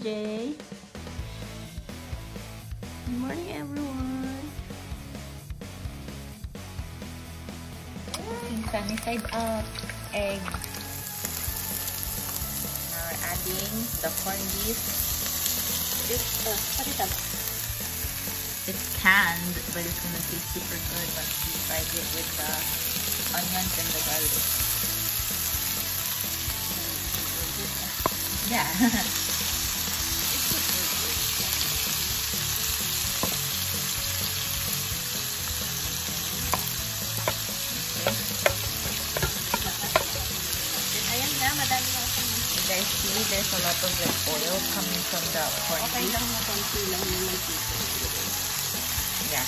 Jay. Good morning, everyone. Cooking sunny side up egg. Now we're adding the corned beef. It's canned, but it's gonna taste super good once we fried it with the onions and the garlic. Yeah. You guys see there's a lot of like oil coming from the corned beef. Yeah.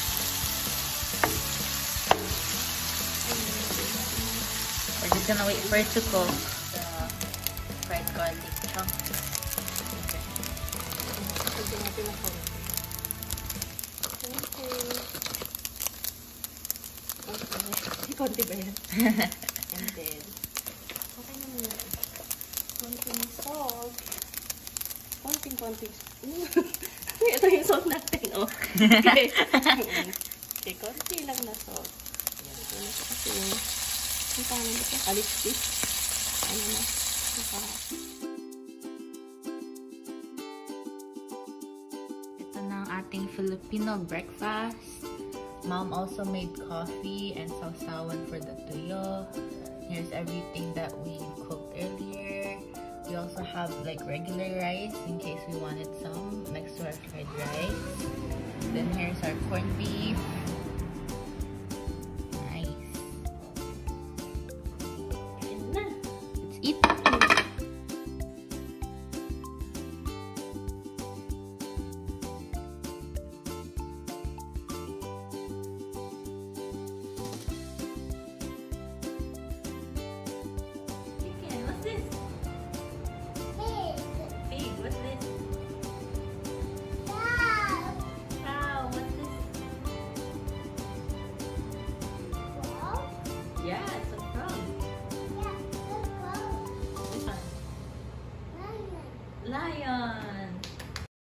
We're just gonna wait for it to cook. The fried garlic chunks. Okay. Konti ba yan? And then, okay na muna. Konting salt. Konting. Ito yung salt natin, oh. Okay. Okay, konti lang na salt. Ito na kasi yung pangalan ito, alistis. Ano na? Ito na ang ating Filipino breakfast. Mom also made coffee and sausawan for the tuyo. Here's everything that we cooked earlier. We also have like regular rice in case we wanted some next to our fried rice. Then here's our corned beef.